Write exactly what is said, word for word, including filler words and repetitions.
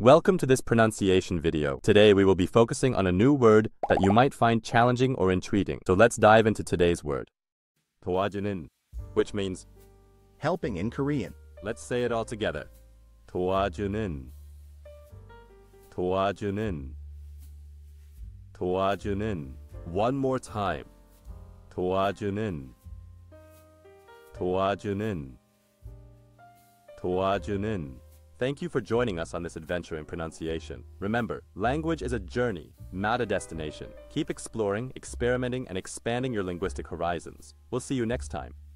Welcome to this pronunciation video. Today we will be focusing on a new word that you might find challenging or intriguing. So let's dive into today's word. 도와주는, which means helping in Korean. Let's say it all together. 도와주는, 도와주는, 도와주는. One more time. 도와주는, 도와주는, 도와주는. Thank you for joining us on this adventure in pronunciation. Remember, language is a journey, not a destination. Keep exploring, experimenting, and expanding your linguistic horizons. We'll see you next time.